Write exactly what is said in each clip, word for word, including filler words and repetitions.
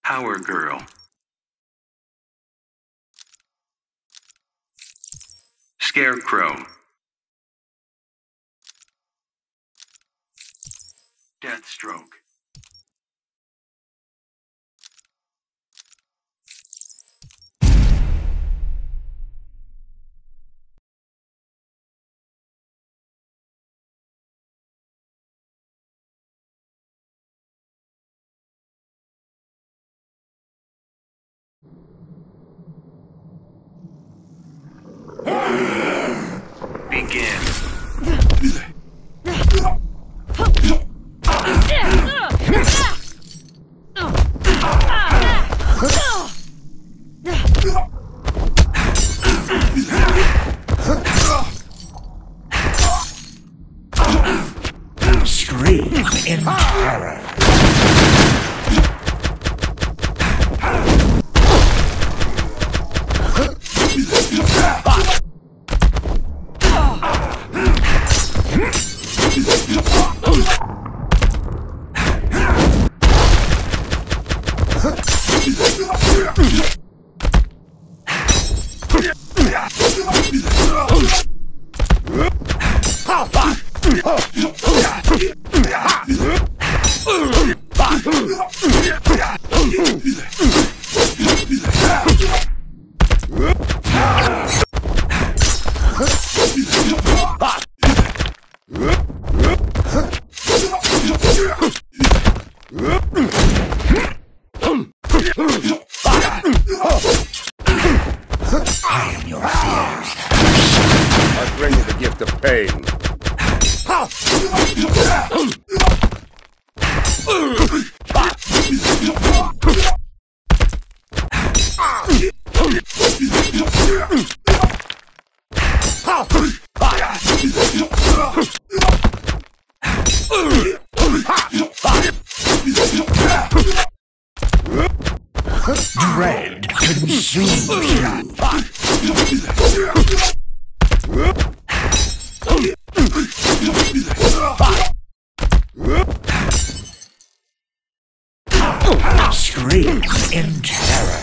Power Girl. Scarecrow. Deathstroke. Begin. Scream in terror. I am your fears. I bring you the gift of pain. Dread consumes you. Scream in terror.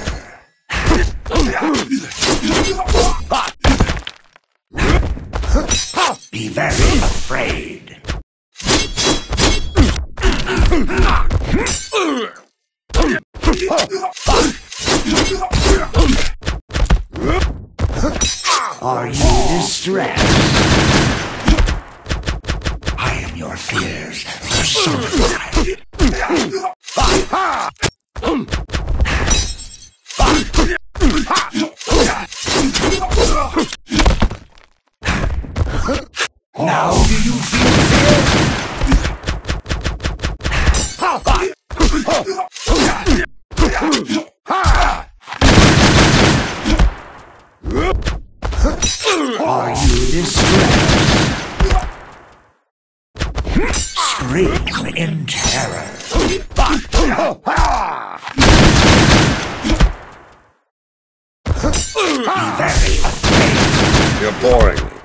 Be very afraid. Are you distressed? I am your fears personified. Now do you feel fear? Are you distressed? Scream in terror. Be very afraid. You're boring me.